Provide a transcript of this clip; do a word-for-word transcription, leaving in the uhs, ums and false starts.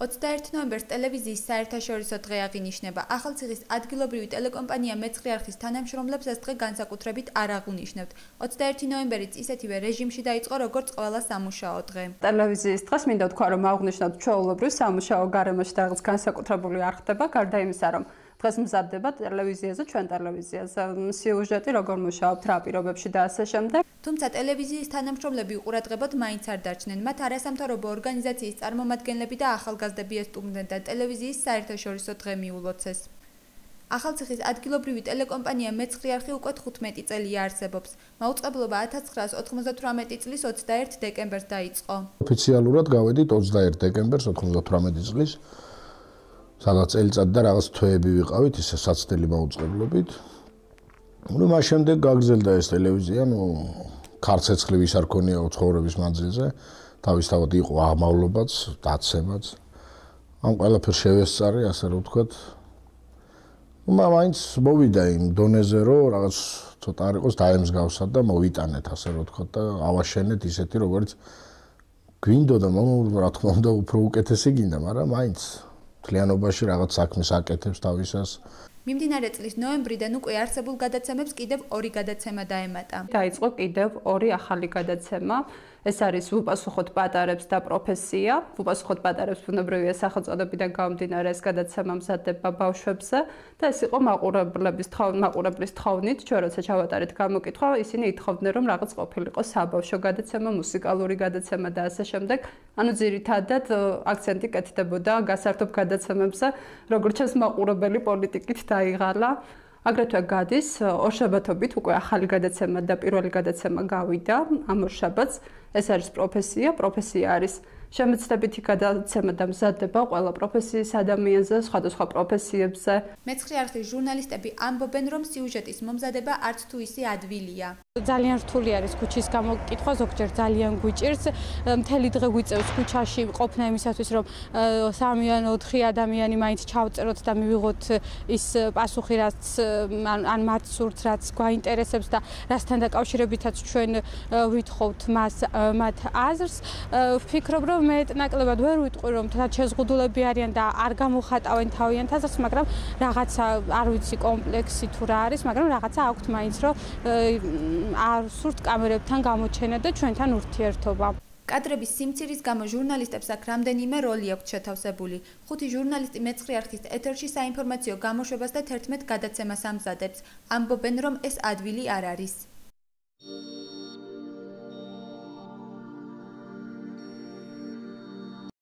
ოცდაერთი ნოემბერს ტელევიზიის საერთაშორისო დღე აღინიშნება. ახალციხის ადგილობრივი ტელეკომპანია მეცხრე არხის თანამშრომლებს ეს დღე განსაკუთრებით არ აღუნიშნებთ. ოცდაერთი ნოემბერიც ისეთივე რეჟიმში დაიწყო, როგორც ყველა სამუშაო დღე. ტელევიზიის დღეს მინდა თქვა, რომ აღნიშნოთ ჩვეულებრივ სამუშაო გარემოში და რაღაც განსაკუთრებული არ ხდება, გარდა იმისა, რომ დღეს მზადდება ტელევიზიაზე, ჩვენ ტელევიზიაზე სიუჟეტი, როგორ მუშაობთ, რა პირობებში და ასე შემდეგ. თუმცა ტელევიზიის თანამშრომლები უყურადღებოდ მაინც არ დარჩნენ. მათ არასამთავრობო ორგანიზაციის წარმომადგენლები და ახალგაზრდები ესტუმრნენ და ტელევიზიის საერთაშორისო დღე მიულოცეს. ახალციხის ადგილობრივი ტელეკომპანია მეცხრე არხი უკვე თხუთმეტი წელია არსებობს. მაუწყებლობა ათას ცხრაას ოთხმოცდათვრამეტი წლის ოცდაერთი დეკემბერს დაიწყო. ოფიციალურად გავედით ოცდაერთი დეკემბერს ოთხმოცდათვრამეტი წლის. სადაც წელიწად და რაღაც თვეები ვიყავით, ისე საცდელი მაუწყებლობით. ნუ მას შემდეგ გაგრძელდა ეს ტელევიზია, ნუ ქარცეცხლი ვის არ ქონია ცხოვრების მანძილზე, თავისთავად იყო აღმავლობაც, დაცემაც. ამ ყველაფერს შევესწარი, ასე რომ ვთქვათ. ნუ მაინც მოვიდა იმ დონეზე, რომ რაღაც ცოტა არ იყოს დაემსგავსად და მოვიტანეთ, ასე რომ ვთქვათ და ავაშენეთ ისეთი, როგორც გვინდოდა, რა თქმა უნდა, უფრო უკეთესი გინდა, მაგრამ მაინც მთლიანობაში რაღაც საქმეს აკეთებს თავისას. მიმდინარე წლის ნოემბრიდან უკვე არსებულ გადაცემებს კიდევ ორი გადაცემა დაემატა. დაიწყო კიდევ ორი ახალი გადაცემა. ეს არის ვუპასუხოთ პატარებს და პროფესია. ვუპასუხოთ პატარებს ბუნებრივია სახელწოდებიდან გამომდინარე ეს გადაცემა მზადდება ბავშვებზე და ეს იყო მაყურებლების მაყურებლის თხოვნით, ჩვენ როცა ჩავატარეთ გამოკითხვა, ისინი ითხოვდნენ რომ რაღაც ყოფილიყო საბავშვო გადაცემა, მუსიკალური გადაცემა და ასე შემდეგ. ანუ ძირითადად აქცენტი კეთდებოდა გასართობ გადაცემებზე, როგორც ჩანს მაყურებელი პოლიტიკით დაიღალა. აგრეთვე გადის ორშაბათობით უკვე ახალი გადაცემა და პირველი გადაცემა გავიდა ამ ორშაბათს. ეს არის პროფესია, პროფესია არის შემეცნებითი გადაცემა და მზადდება ყველა პროფესიის ადამიანზე, სხვადასხვა პროფესიებზე. მეცხრე არხის ჟურნალისტები ამბობენ, რომ სიუჟეტის მომზადება არც თუ ისე ადვილია. ძალიან რთული არის ქუჩის გამოკითხვა, ზოგჯერ ძალიან გვიჭირს. მთელი დღე გვიწევს ქუჩაში ყოფნა იმისათვის, რომ სამი ან ოთხი ადამიანი მაინც ჩავწეროთ და მივიღოთ ის პასუხი, რაც ან მათ სურთ, რაც გვაინტერესებს და რასთან დაკავშირებითაც ჩვენ ვითხოვთ მას მათ აზრს. ვფიქრობ, რომ მეტნაკლებად ვერ ვიტყვი, რომ თუნდაც შეზღუდულები არიან და არ გამოხატავენ თავიანთ აზრს, მაგრამ რაღაცა არ ვიცი კომპლექსი თუ რა არის, მაგრამ რაღაცა აქვთ მაინც, რომ არ სურთ კამერებთან გამოჩენა და ჩვენთან ურთიერთობა. კადრების სიმცირის გამო ჟურნალისტებს აქ რამდენიმე როლი აქვთ შეთავსებული. ხუთი ჟურნალისტი მეცხრე არხის ეთერში საინფორმაციო გამოშვებას და თერთმეტ გადაცემას ამზადებს. ამბობენ, რომ ეს ადვილი არ არის.